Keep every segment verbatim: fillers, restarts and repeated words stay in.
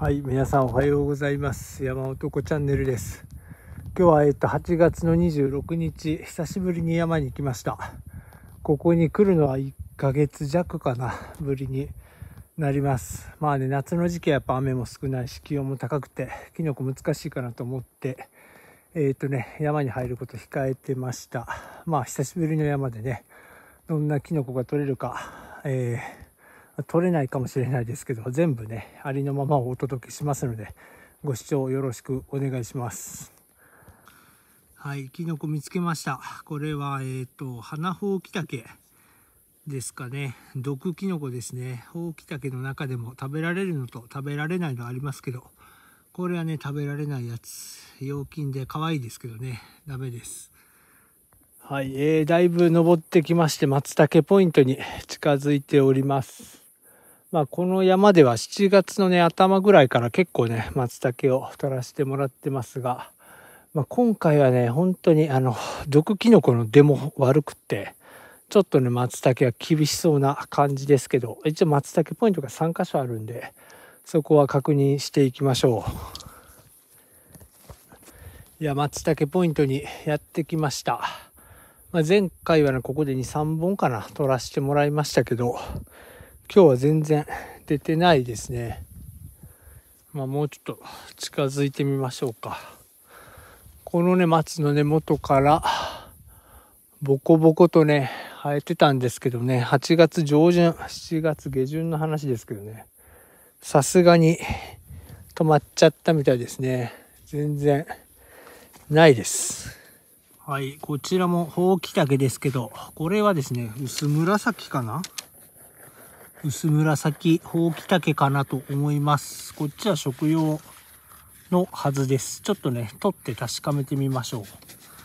はい、皆さんおはようございます。山男チャンネルです。今日はえっとはちがつのにじゅうろくにち、久しぶりに山に来ました。ここに来るのはいっかげつじゃくかな、ぶりになります。まあね、夏の時期はやっぱ雨も少ないし、気温も高くて、キノコ難しいかなと思って、えっとね、山に入ること控えてました。まあ久しぶりの山でね、どんなキノコが取れるか、えー取れないかもしれないですけど、全部ねありのままをお届けしますので、ご視聴よろしくお願いします。はい、キノコ見つけました。これはえっと花ホウキタケですかね。毒キノコですね。ホウキタケの中でも食べられるのと食べられないのありますけど、これはね食べられないやつ。陽金で可愛いですけどね、ダメです。はい、えー、だいぶ登ってきまして、松茸ポイントに近づいております。まあ、この山ではしちがつのね頭ぐらいから結構ね松茸を取らせてもらってますが、まあ、今回はね本当にあの毒キノコの出も悪くってちょっとね松茸は厳しそうな感じですけど、一応松茸ポイントがさんかしょあるんで、そこは確認していきましょう。いや、松茸ポイントにやってきました。まあ、前回はねここでにさんぼんかな取らせてもらいましたけど、今日は全然出てないですね。まあもうちょっと近づいてみましょうか。このね松の根元からボコボコとね生えてたんですけどね、はちがつじょうじゅんしちがつげじゅんの話ですけどね、さすがに止まっちゃったみたいですね。全然ないです。はい、こちらもホウキタケですけど、これはですね薄紫かな、薄紫ホウキタケかなと思います。こっちは食用のはずです。ちょっとね取って確かめてみましょ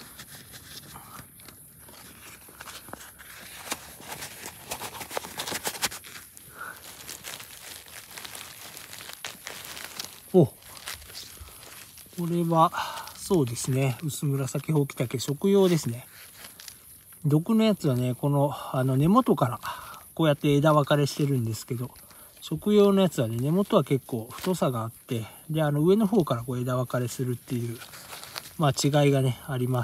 う。お、これはそうですね、薄紫ホウキタケ食用ですね。毒のやつはねこのあの根元からこうやって枝分かれしてるんですけど、食用のやつはね根元は結構太さがあって、であの上の方からこう枝分かれするっていう、まあ違いがねあります。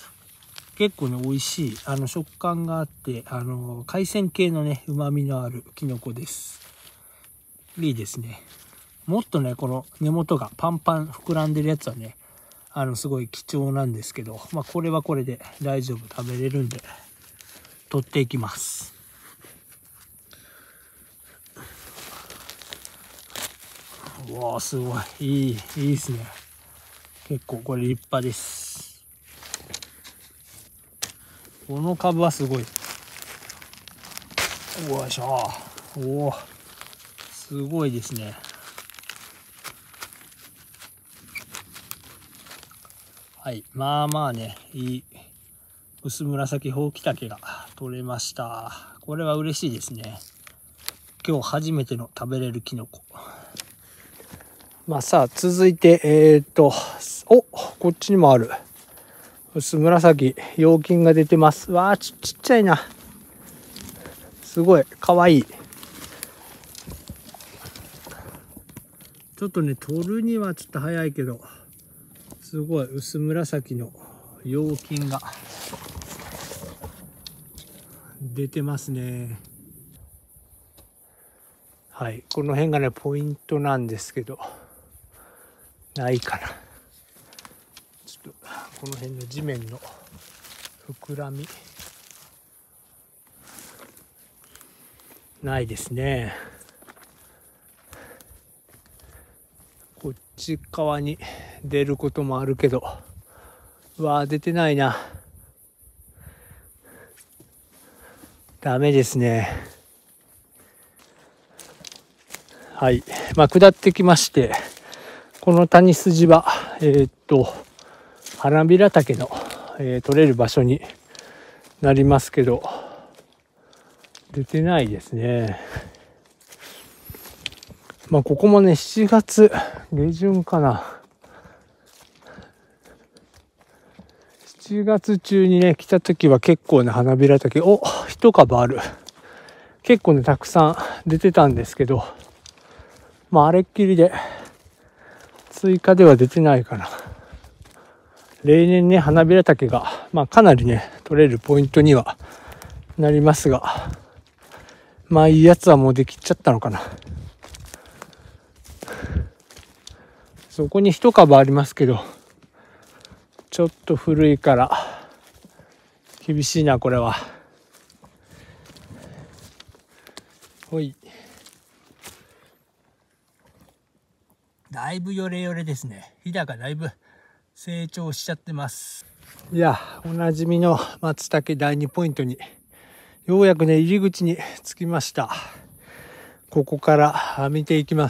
結構ね美味しい、あの食感があって、あの海鮮系のね旨味のあるキノコです。いいですね。もっとねこの根元がパンパン膨らんでるやつはねあのすごい貴重なんですけど、まあこれはこれで大丈夫、食べれるんで取っていきます。うわーすごいいいいいですね。結構これ立派です。この株はすごい。よいしょ。おおすごいですね。はい、まあまあねいい薄紫ホウキタケが取れました。これは嬉しいですね。今日初めての食べれるキノコ。まあさあ続いてえー、っとおこっちにもある薄紫陽金が出てます。わあ ち, ちっちゃいな、すごいかわいい。ちょっとね取るにはちょっと早いけど、すごい薄紫の陽金が出てますね。はい、この辺がねポイントなんですけど、ないかな。ちょっとこの辺の地面の膨らみないですね。こっち側に出ることもあるけど、うわー出てないな、ダメですね。はい、まあ下ってきまして、この谷筋はえー、っと花びらたけの、えー、取れる場所になりますけど、出てないですね。まあここもねしちがつげじゅんかな、しちがつ中にね来た時は結構ね花びらたけお一株ある、結構ねたくさん出てたんですけど、まああれっきりで追加では出てないかな。例年ね、花びらたけが、まあかなりね、取れるポイントにはなりますが、まあいいやつはもうできちゃったのかな。そこに一株ありますけど、ちょっと古いから厳しいな、これは。ほい。だいぶヨレヨレですね。ひだがだいぶ成長しちゃってます。いや、おなじみの松茸だいにポイントにようやくね、入り口に着きました。ここから見ていきます。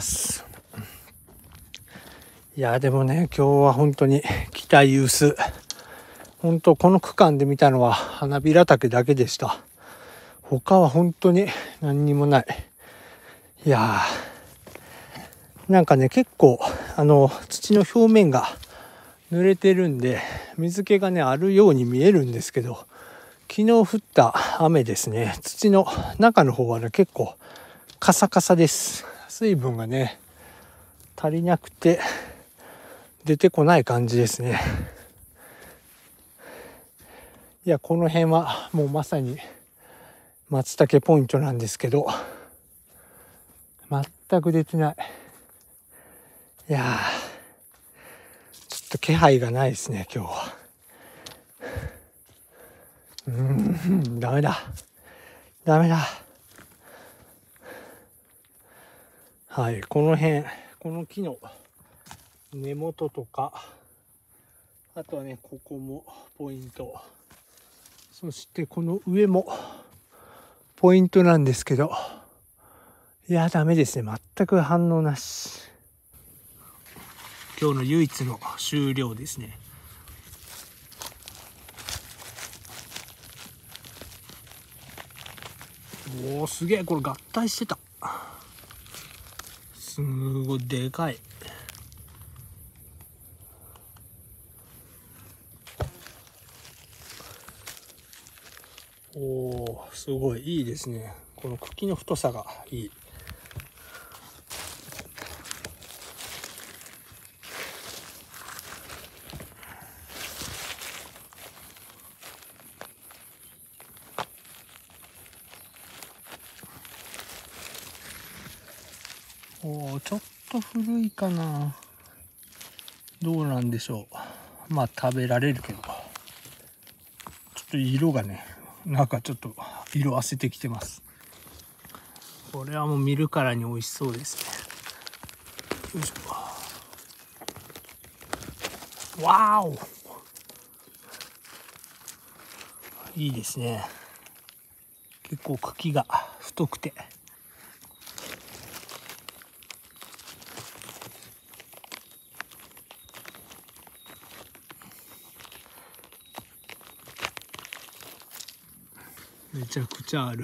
いや、でもね、今日は本当に期待薄。本当この区間で見たのは花びら茸だけでした。他は本当に何にもない。いやー、なんかね、結構あの土の表面が濡れてるんで水気がねあるように見えるんですけど、昨日降った雨ですね、土の中の方はね結構カサカサです。水分がね足りなくて出てこない感じですね。いや、この辺はもうまさに松茸ポイントなんですけど、全く出てない。いやー、ちょっと気配がないですね、今日は。うーん、ダメだ。ダメだ。はい、この辺、この木の根元とか、あとはね、ここもポイント。そしてこの上もポイントなんですけど、いや、ダメですね。全く反応なし。今日の唯一の終了ですね。おお、すげえ、これ合体してた。すごいでかい。おお、すごいいいですね。この茎の太さがいい。おお、ちょっと古いかな。どうなんでしょう。まあ食べられるけど、ちょっと色がね、なんかちょっと色あせてきてます。これはもう見るからに美味しそうですね。よいしょ。わーお、いいですね。結構茎が太くて。めちゃくちゃある。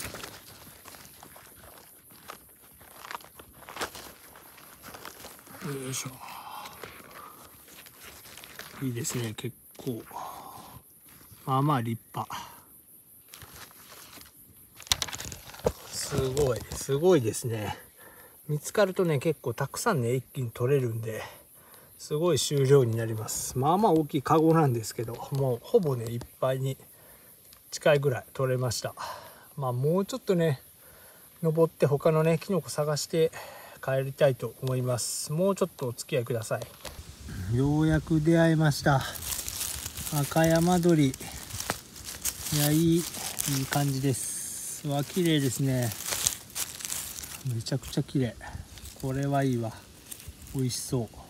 よいしょ。いいですね、結構。まあまあ立派。すごい、すごいですね。見つかるとね、結構たくさんね、一気に取れるんで、すごい収量になります。まあまあ大きいカゴなんですけど、もうほぼね、いっぱいに近いぐらい取れました。まあもうちょっとね、登って他のね、キノコ探して帰りたいと思います。もうちょっとお付き合いください。ようやく出会いました。赤山鳥。いや、いい、いい感じです。うわ、綺麗ですね。めちゃくちゃ綺麗。これはいいわ。美味しそう。